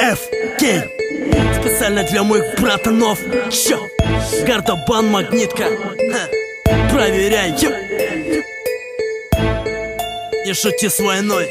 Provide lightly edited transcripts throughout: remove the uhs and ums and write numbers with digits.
Кей. Специально для моих братанов. Чё? Гардобан, магнитка. Проверяй. Не шути с войной.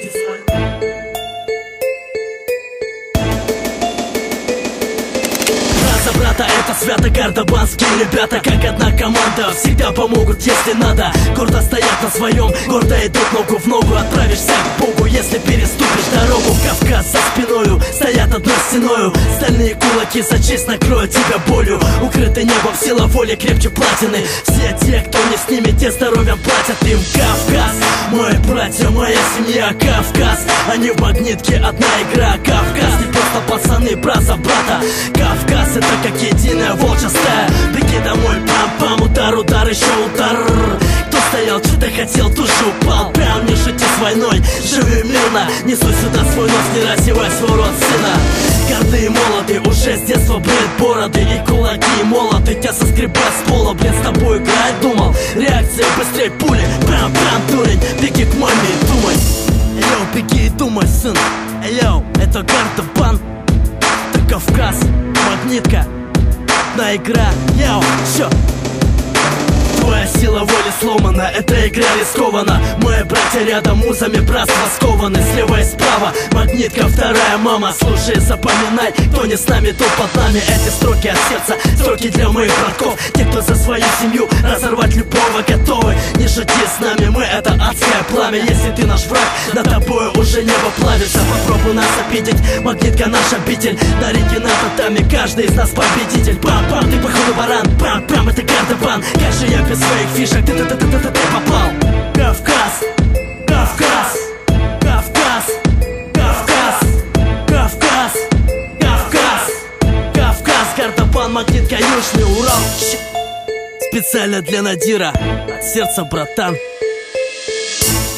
Брата, это свято, гардобанские ребята, как одна команда, всегда помогут, если надо. Гордо стоят на своем, гордо идут ногу в ногу. Отправишься к Богу, если переступишь дорогу. Кавказ за спиною, стоят одной стеною. Стальные кулаки за честь накроют тебя болью. Укрыты небом, сила воли крепче платины. Все те, кто не с ними, те здоровьем платят им. Кавказ, мои братья, моя семья. Кавказ, они в магнитке, одна игра. Кавказ, не просто пацаны, брат за брата. Кавказ, это как единая волчья стая. Беги домой, пам-пам, удар, удар, еще удар. Кто стоял, что-то хотел, тоже упал. Прям не шути с войной, живи мирно. Несу сюда свой нос, не раздевай свой род сына. Горды и молоды, уже с детства бреют бороды. И кулаки, и молоты, тебя соскребать с пола. Блин, с тобой играть думал, реакция быстрее пули. Прям, дурень, беги к маме и думай. Йоу, беги и думай, сын. Йоу, это Гардобан, это Кавказ, магнитка, одна игра. Йоу, чё? Твоя сила воли сломана, эта игра рискована. Мои братья рядом, узами братства скованы. Слева и справа, магнитка, вторая мама. Слушай, запоминай, кто не с нами, тот под нами. Эти строки от сердца, строки для моих братков. Те, кто за свою семью разорвать любого готовы. Не шути с нами, мы это адское пламя. Если ты наш враг, над тобой уже небо плавится. Попробуй нас обидеть, магнитка наш обитель. На ринге на татами, каждый из нас победитель. Пам-пам, ты походу баран, пам-пам, это Гардобан. Как же я без своих фишек, ты попал. Кавказ, Кавказ, Кавказ, Кавказ, Кавказ, Кавказ, Кавказ, Гардобан, магнитка, Южный Урал. Специально для Надира, от сердца, братан.